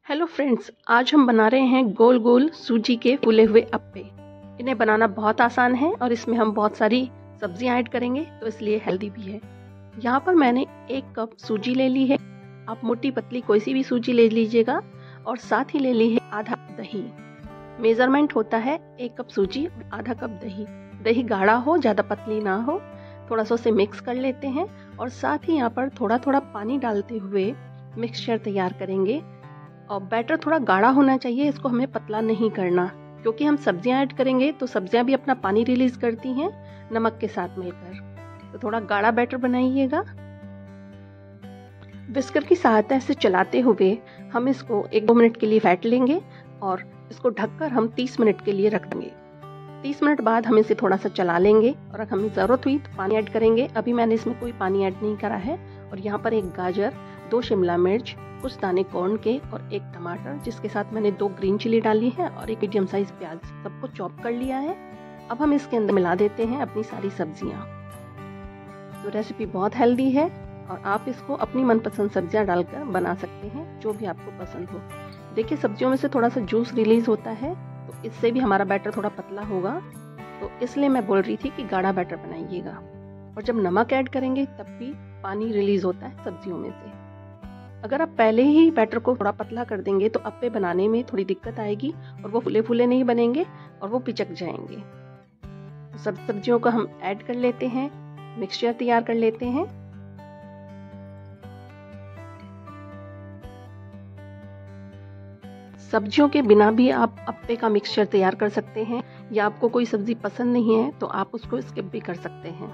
Hello friends, आज हम बना रहे हैं गोल गोल सूजी के फूले हुए अप्पे। इन्हें बनाना बहुत आसान है और इसमें हम बहुत सारी सब्जियां ऐड करेंगे तो इसलिए हेल्दी भी है। यहाँ पर मैंने 1 कप सूजी ले ली है। आप मोटी पतली कोई सी भी सूजी ले लीजिएगा और साथ ही ले ली है आधा दही। मेजरमेंट होता है 1 कप सूजी और आधा कप दही। दही गाढ़ा हो, ज़्यादा पतली ना हो। थोड़ा सा उसे मिक्स कर लेते हैं और साथ ही यहाँ पर थोड़ा थोड़ा पानी डालते हुए मिक्सचर तैयार करेंगे। और बैटर थोड़ा गाढ़ा होना चाहिए, इसको हमें पतला नहीं करना, क्योंकि हम सब्जियां ऐड करेंगे तो सब्जियां भी अपना पानी रिलीज करती हैं नमक के साथ मिलकर। तो थोड़ा गाढ़ा बैटर बनाइएगा। विस्कर की सहायता से चलाते हुए हम इसको 1-2 मिनट के लिए फेंट लेंगे और इसको ढककर हम 30 मिनट के लिए रख देंगे। 30 मिनट बाद हम इसे थोड़ा सा चला लेंगे और अगर हमें ज़रूरत हुई तो पानी ऐड करेंगे। अभी मैंने इसमें कोई पानी ऐड नहीं करा है। और यहाँ पर 1 गाजर, 2 शिमला मिर्च, कुछ दाने कॉर्न के और 1 टमाटर, जिसके साथ मैंने 2 ग्रीन चिली डाली है और 1 मीडियम साइज प्याज, सबको चॉप कर लिया है। अब हम इसके अंदर मिला देते हैं अपनी सारी सब्जियां। तो रेसिपी बहुत हेल्दी है और आप इसको अपनी मनपसंद सब्जियां डालकर बना सकते हैं, जो भी आपको पसंद हो। देखिए, सब्जियों में से थोड़ा सा जूस रिलीज होता है तो इससे भी हमारा बैटर थोड़ा पतला होगा। तो इसलिए मैं बोल रही थी कि गाढ़ा बैटर बनाइएगा। और जब नमक ऐड करेंगे तब भी पानी रिलीज होता है सब्जियों में से। अगर आप पहले ही बैटर को थोड़ा पतला कर देंगे तो अप्पे बनाने में थोड़ी दिक्कत आएगी और वो फूले फूले नहीं बनेंगे और वो पिचक जाएंगे। तो सब सब्जियों को हम ऐड कर लेते हैं, मिक्सचर तैयार कर लेते हैं। सब्जियों के बिना भी आप अप्पे का मिक्सचर तैयार कर सकते हैं, या आपको कोई सब्जी पसंद नहीं है तो आप उसको स्किप भी कर सकते हैं।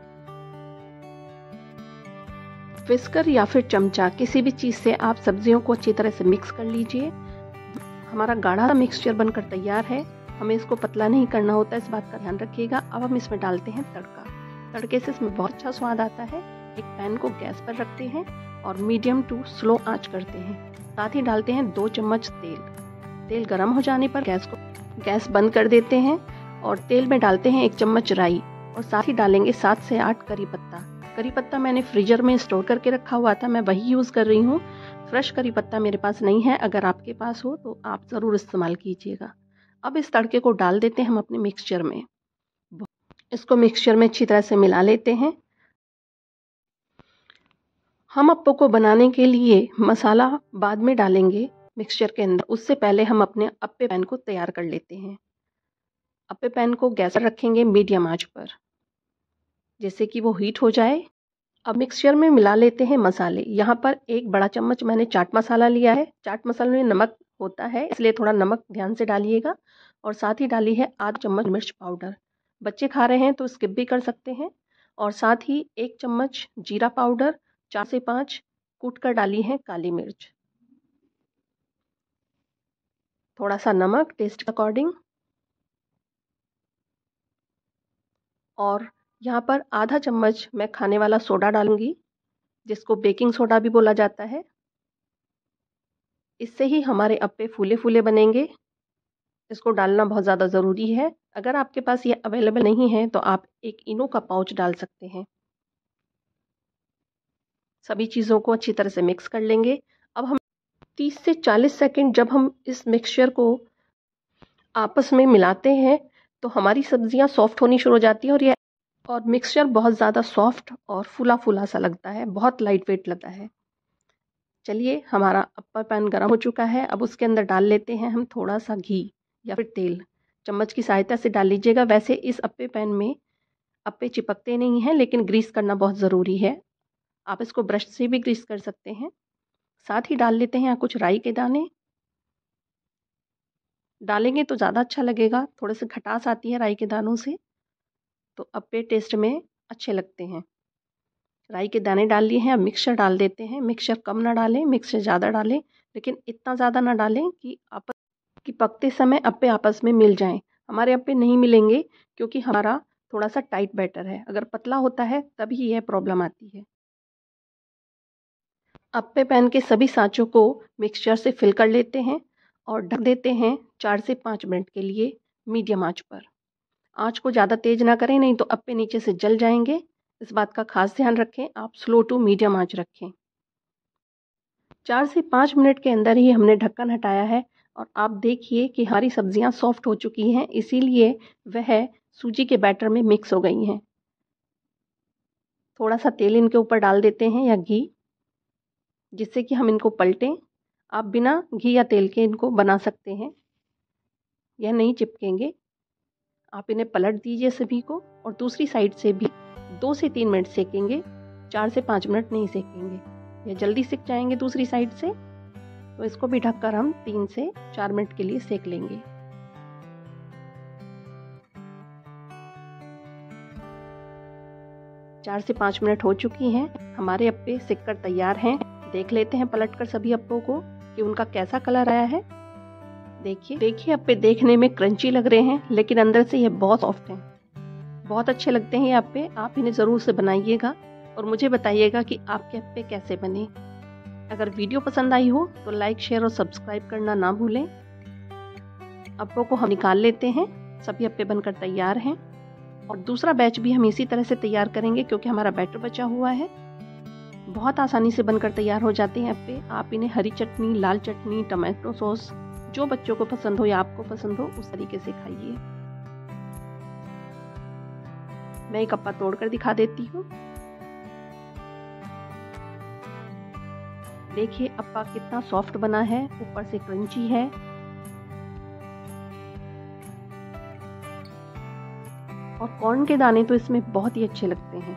विस्कर या फिर चमचा, किसी भी चीज से आप सब्जियों को अच्छी तरह से मिक्स कर लीजिए। हमारा गाढ़ा मिक्सचर बनकर तैयार है। हमें इसको पतला नहीं करना होता, इस बात का ध्यान रखिएगा। अब हम इसमें डालते हैं तड़का। तड़के से इसमें बहुत अच्छा स्वाद आता है। एक पैन को गैस पर रखते हैं और मीडियम टू स्लो आंच करते हैं। साथ ही डालते हैं 2 चम्मच तेल। तेल गर्म हो जाने पर गैस बंद कर देते हैं और तेल में डालते हैं 1 चम्मच राई और साथ ही डालेंगे 7 से 8 करी पत्ता। करी पत्ता मैंने फ्रीजर में स्टोर करके रखा हुआ था, मैं वही यूज़ कर रही हूँ। फ्रेश करी पत्ता मेरे पास नहीं है, अगर आपके पास हो तो आप ज़रूर इस्तेमाल कीजिएगा। अब इस तड़के को डाल देते हैं हम अपने मिक्सचर में। इसको मिक्सचर में अच्छी तरह से मिला लेते हैं। हम अप्पे को बनाने के लिए मसाला बाद में डालेंगे मिक्सचर के अंदर, उससे पहले हम अपने अप्पे पैन को तैयार कर लेते हैं। अप्पे पैन को गैस पर रखेंगे मीडियम आंच पर, जैसे कि वो हीट हो जाए। अब मिक्सचर में मिला लेते हैं मसाले। यहाँ पर 1 बड़ा चम्मच मैंने चाट मसाला लिया है। चाट मसाले में नमक होता है, इसलिए थोड़ा नमक ध्यान से डालिएगा। और साथ ही डाली है आधा चम्मच मिर्च पाउडर। बच्चे खा रहे हैं तो स्किप भी कर सकते हैं। और साथ ही 1 चम्मच जीरा पाउडर, 4 से 5 कूट कर डाली है काली मिर्च। थोड़ा सा नमक टेस्ट अकॉर्डिंग। और यहाँ पर आधा चम्मच मैं खाने वाला सोडा डालूंगी, जिसको बेकिंग सोडा भी बोला जाता है। इससे ही हमारे अप्पे फूले फूले बनेंगे। इसको डालना बहुत ज़्यादा ज़रूरी है। अगर आपके पास ये अवेलेबल नहीं है तो आप एक इनो का पाउच डाल सकते हैं। सभी चीज़ों को अच्छी तरह से मिक्स कर लेंगे। अब हम 30 से 40 सेकंड जब हम इस मिक्सचर को आपस में मिलाते हैं तो हमारी सब्जियां सॉफ्ट होनी शुरू हो जाती है और मिक्सचर बहुत ज़्यादा सॉफ्ट और फूला फूला सा लगता है, बहुत लाइट वेट लगता है। चलिए, हमारा अप्पा पैन गर्म हो चुका है। अब उसके अंदर डाल लेते हैं हम थोड़ा सा घी या फिर तेल। चम्मच की सहायता से डाल लीजिएगा। वैसे इस अप्पे पैन में अप्पे चिपकते नहीं हैं, लेकिन ग्रीस करना बहुत ज़रूरी है। आप इसको ब्रश से भी ग्रीस कर सकते हैं। साथ ही डाल लेते हैं यहाँ कुछ राई के दाने। डालेंगे तो ज़्यादा अच्छा लगेगा, थोड़े से खटास आती है राई के दानों से, तो अप्पे टेस्ट में अच्छे लगते हैं। राई के दाने डाल लिए हैं। अब मिक्सचर डाल देते हैं। मिक्सचर कम ना डालें, मिक्सचर ज़्यादा डालें, लेकिन इतना ज़्यादा ना डालें कि पकते समय अप्पे आपस में मिल जाएं। हमारे अप्पे नहीं मिलेंगे क्योंकि हमारा थोड़ा सा टाइट बैटर है। अगर पतला होता है तभी यह प्रॉब्लम आती है। अप्पे पैन के सभी सांचों को मिक्सचर से फिल कर लेते हैं और ढक देते हैं 4 से 5 मिनट के लिए मीडियम आंच पर। आंच को ज़्यादा तेज ना करें, नहीं तो अप्पे नीचे से जल जाएंगे। इस बात का खास ध्यान रखें। आप स्लो टू मीडियम आंच रखें। 4 से 5 मिनट के अंदर ही हमने ढक्कन हटाया है और आप देखिए कि हमारी सब्जियां सॉफ्ट हो चुकी हैं, इसीलिए वह सूजी के बैटर में मिक्स हो गई हैं। थोड़ा सा तेल इनके ऊपर डाल देते हैं या घी, जिससे कि हम इनको पलटें। आप बिना घी या तेल के इनको बना सकते हैं, यह नहीं चिपकेंगे। आप इन्हें पलट दीजिए सभी को और दूसरी साइड से भी 2 से 3 मिनट सेकेंगे, 4 से 5 मिनट नहीं सेकेंगे, यह जल्दी सिक जाएंगे दूसरी साइड से। तो इसको भी ढककर हम 3 से 4 मिनट के लिए सेक लेंगे। चार से 5 मिनट हो चुकी हैं, हमारे अप्पे सिक कर तैयार हैं। देख लेते हैं पलटकर सभी अप्पों को कि उनका कैसा कलर आया है। देखिए अप्पे देखने में क्रंची लग रहे हैं, लेकिन अंदर से ये बहुत सॉफ्ट हैं। बहुत अच्छे लगते हैं ये अप्पे। आप इन्हें ज़रूर से बनाइएगा और मुझे बताइएगा कि आपके अप्पे कैसे बने। अगर वीडियो पसंद आई हो तो लाइक, शेयर और सब्सक्राइब करना ना भूलें। अप्पों को हम निकाल लेते हैं, सभी अप्पे बनकर तैयार हैं और दूसरा बैच भी हम इसी तरह से तैयार करेंगे क्योंकि हमारा बैटर बचा हुआ है। बहुत आसानी से बनकर तैयार हो जाते हैं अप्पे। आप इन्हें हरी चटनी, लाल चटनी, टमाटो सॉस, जो बच्चों को पसंद हो या आपको पसंद हो उस तरीके से खाइए। मैं एक अप्पा तोड़कर दिखा देती हूँ। देखिए अप्पा कितना सॉफ्ट बना है, ऊपर से क्रंची है। और कॉर्न के दाने तो इसमें बहुत ही अच्छे लगते हैं।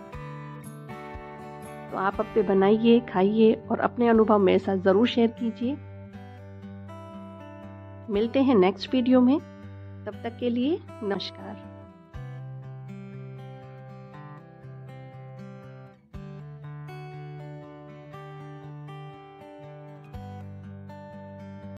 तो आप अप्पे बनाइए, खाइए और अपने अनुभव मेरे साथ ज़रूर शेयर कीजिए। मिलते हैं नेक्स्ट वीडियो में, तब तक के लिए नमस्कार।